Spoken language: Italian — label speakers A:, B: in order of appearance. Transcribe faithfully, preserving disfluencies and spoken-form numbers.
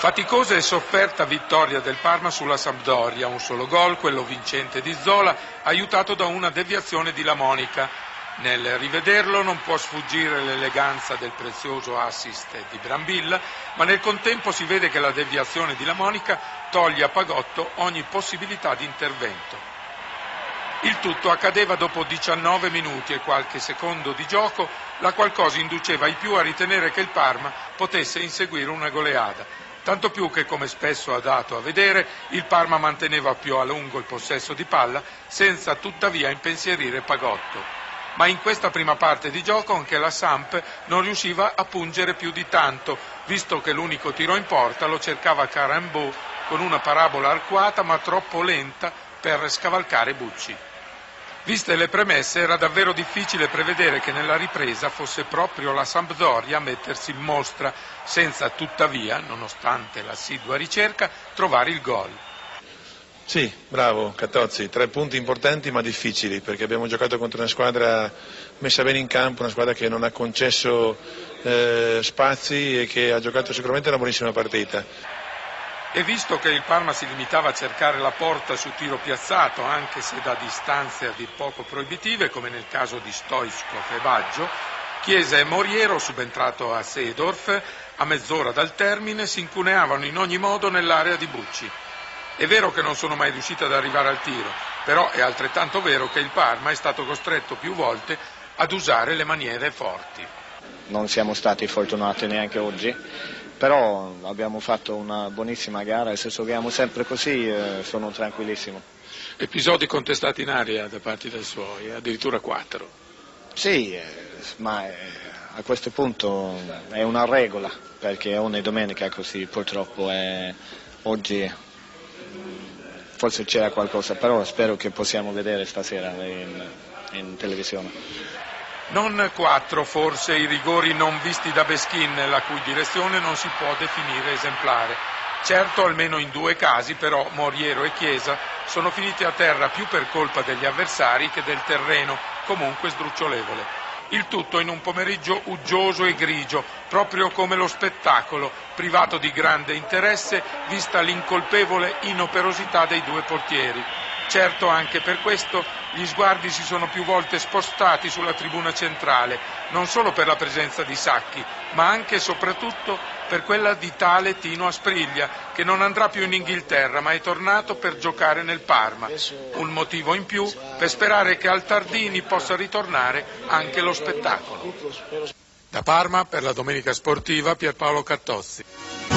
A: Faticosa e sofferta vittoria del Parma sulla Sampdoria, un solo gol, quello vincente di Zola, aiutato da una deviazione di Lamonica. Nel rivederlo non può sfuggire l'eleganza del prezioso assist di Brambilla, ma nel contempo si vede che la deviazione di Lamonica toglie a Pagotto ogni possibilità di intervento. Il tutto accadeva dopo diciannove minuti e qualche secondo di gioco, la qual cosa induceva i più a ritenere che il Parma potesse inseguire una goleada. Tanto più che, come spesso ha dato a vedere, il Parma manteneva più a lungo il possesso di palla, senza tuttavia impensierire Pagotto. Ma in questa prima parte di gioco anche la Samp non riusciva a pungere più di tanto, visto che l'unico tiro in porta lo cercava Karembeu con una parabola arcuata ma troppo lenta per scavalcare Bucci. Viste le premesse, era davvero difficile prevedere che nella ripresa fosse proprio la Sampdoria a mettersi in mostra, senza tuttavia, nonostante l'assidua ricerca, trovare il gol.
B: Sì, bravo Catozzi, tre punti importanti ma difficili, perché abbiamo giocato contro una squadra messa bene in campo, una squadra che non ha concesso eh, spazi e che ha giocato sicuramente una buonissima partita.
A: E visto che il Parma si limitava a cercare la porta su tiro piazzato, anche se da distanze a dir poco proibitive, come nel caso di Stoichkov e Baggio, Chiesa e Moriero, subentrato a Seedorf, a mezz'ora dal termine, si incuneavano in ogni modo nell'area di Bucci. È vero che non sono mai riusciti ad arrivare al tiro, però è altrettanto vero che il Parma è stato costretto più volte ad usare le maniere forti.
C: Non siamo stati fortunati neanche oggi, però abbiamo fatto una buonissima gara e se giochiamo sempre così eh, sono tranquillissimo.
A: Episodi contestati in aria da parte dei suoi, addirittura quattro.
C: Sì, eh, ma eh, a questo punto è una regola, perché ogni domenica così purtroppo è, oggi forse c'era qualcosa, però spero che possiamo vedere stasera in, in televisione.
A: Non quattro forse i rigori non visti da Beschin, la cui direzione non si può definire esemplare. Certo, almeno in due casi però Moriero e Chiesa sono finiti a terra più per colpa degli avversari che del terreno, comunque sdrucciolevole. Il tutto in un pomeriggio uggioso e grigio, proprio come lo spettacolo, privato di grande interesse vista l'incolpevole inoperosità dei due portieri. Certo, anche per questo gli sguardi si sono più volte spostati sulla tribuna centrale, non solo per la presenza di Sacchi, ma anche e soprattutto per quella di tale Tino Aspriglia, che non andrà più in Inghilterra, ma è tornato per giocare nel Parma. Un motivo in più per sperare che al Tardini possa ritornare anche lo spettacolo. Da Parma, per la Domenica Sportiva, Pierpaolo Cattozzi.